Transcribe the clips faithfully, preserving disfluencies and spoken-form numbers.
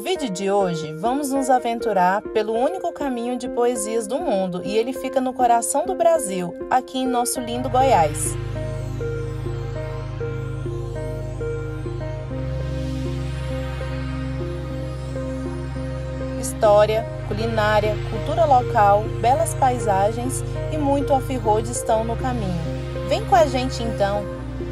vídeo de hoje, vamos nos aventurar pelo único caminho de poesias do mundo e ele fica no coração do Brasil, aqui em nosso lindo Goiás. História, culinária, cultura local, belas paisagens e muito off-road estão no caminho. Vem com a gente então!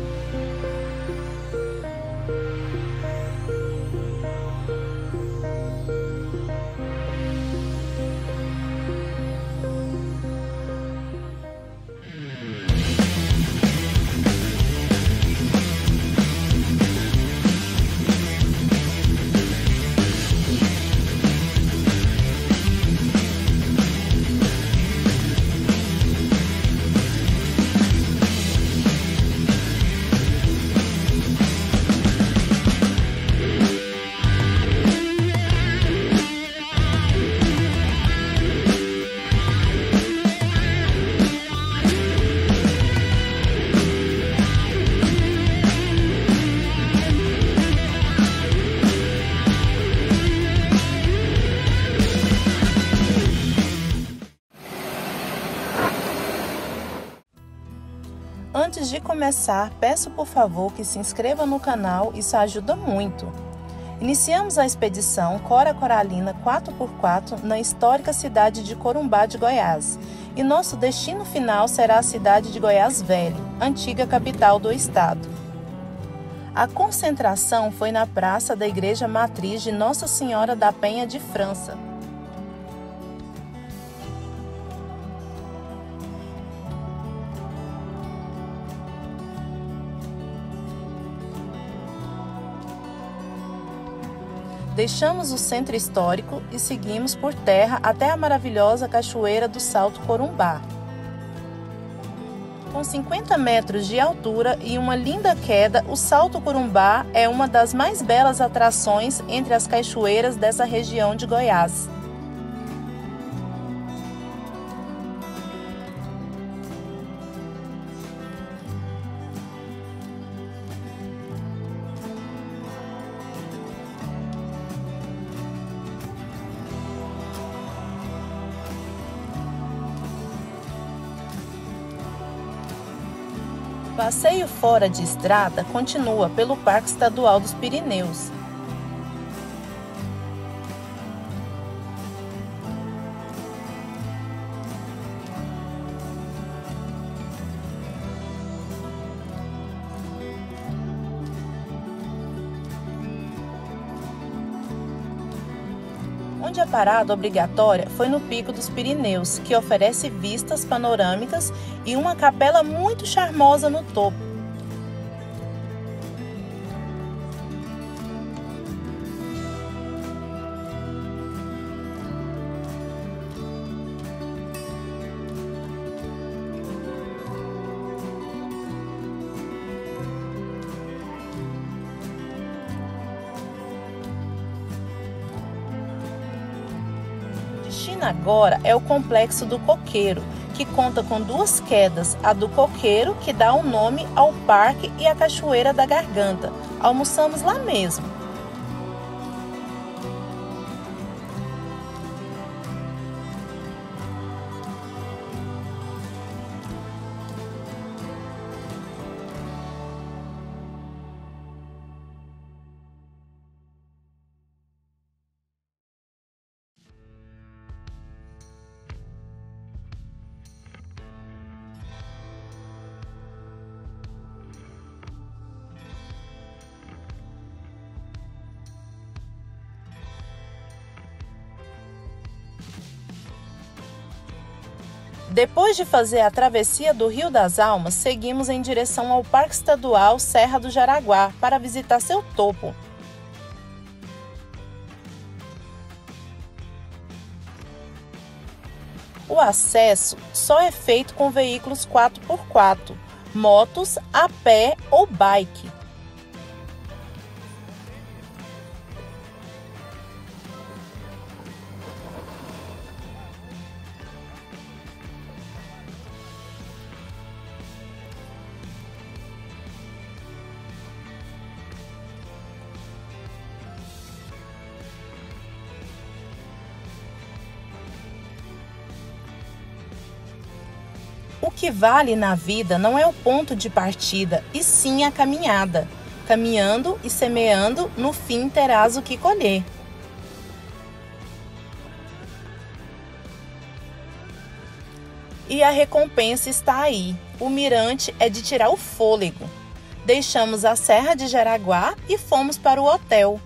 Antes de começar, peço por favor que se inscreva no canal, isso ajuda muito. Iniciamos a expedição Cora Coralina quatro por quatro na histórica cidade de Corumbá de Goiás, e nosso destino final será a cidade de Goiás Velho, antiga capital do estado. A concentração foi na praça da Igreja Matriz de Nossa Senhora da Penha de França. Deixamos o centro histórico e seguimos por terra até a maravilhosa Cachoeira do Salto Corumbá. Com cinquenta metros de altura e uma linda queda, o Salto Corumbá é uma das mais belas atrações entre as cachoeiras dessa região de Goiás. O passeio fora de estrada continua pelo Parque Estadual dos Pirineus. Onde a parada obrigatória foi no Pico dos Pirineus, que oferece vistas panorâmicas e uma capela muito charmosa no topo. Destino agora é o Complexo do Coqueiro, que conta com duas quedas, a do Coqueiro, que dá o nome ao parque, e a Cachoeira da Garganta. Almoçamos lá mesmo. Depois de fazer a travessia do Rio das Almas, seguimos em direção ao Parque Estadual Serra do Jaraguá para visitar seu topo. O acesso só é feito com veículos quatro por quatro, motos, a pé ou bike. O que vale na vida não é o ponto de partida, e sim a caminhada. Caminhando e semeando, no fim terás o que colher. E a recompensa está aí. O mirante é de tirar o fôlego. Deixamos a Serra de Jaraguá e fomos para o hotel.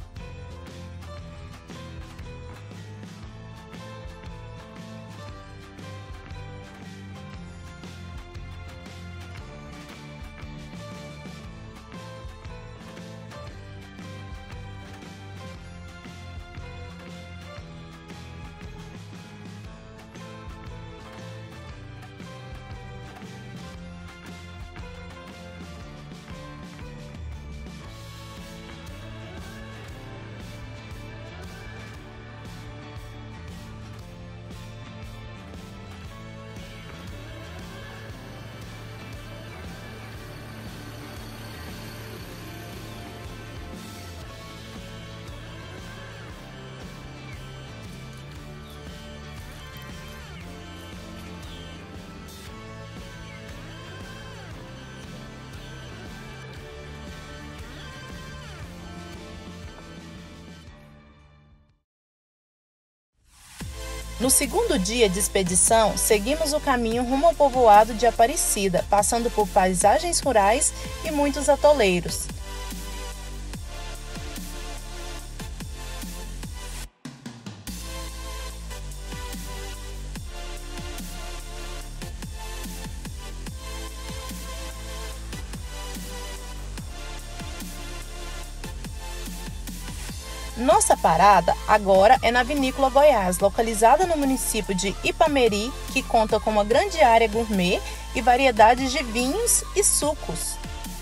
No segundo dia de expedição, seguimos o caminho rumo ao povoado de Aparecida, passando por paisagens rurais e muitos atoleiros. Nossa parada agora é na Vinícola Goiás, localizada no município de Ipameri, que conta com uma grande área gourmet e variedades de vinhos e sucos.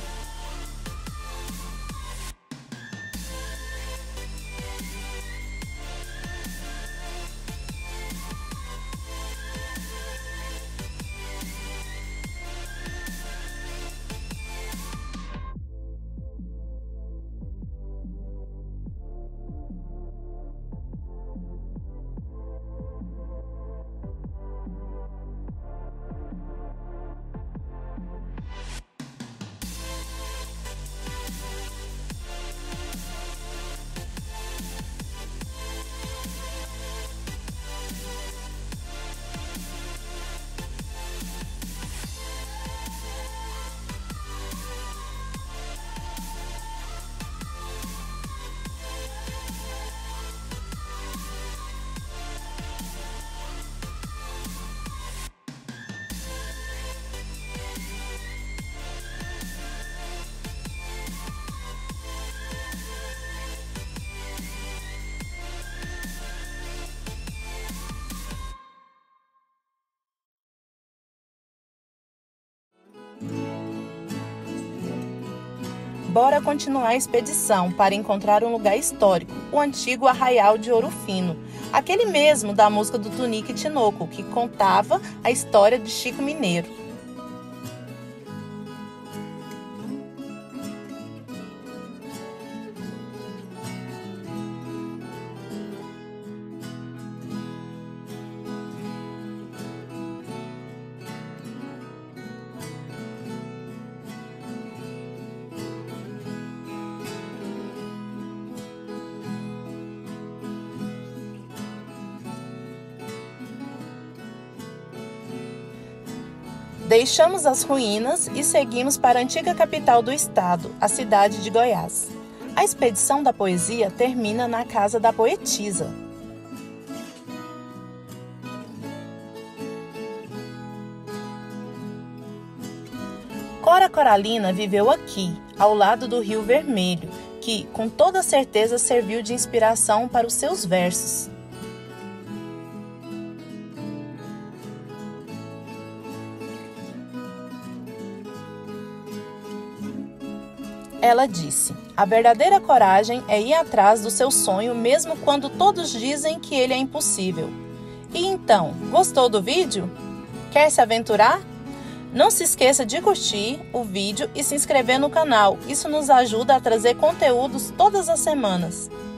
Bora continuar a expedição para encontrar um lugar histórico, o antigo Arraial de Ouro Fino, aquele mesmo da música do Tunique e Tinoco, que contava a história de Chico Mineiro. Deixamos as ruínas e seguimos para a antiga capital do estado, a cidade de Goiás. A expedição da poesia termina na casa da poetisa. Cora Coralina viveu aqui, ao lado do Rio Vermelho, que, com toda certeza, serviu de inspiração para os seus versos. Ela disse: a verdadeira coragem é ir atrás do seu sonho mesmo quando todos dizem que ele é impossível. E então, gostou do vídeo? Quer se aventurar? Não se esqueça de curtir o vídeo e se inscrever no canal. Isso nos ajuda a trazer conteúdos todas as semanas.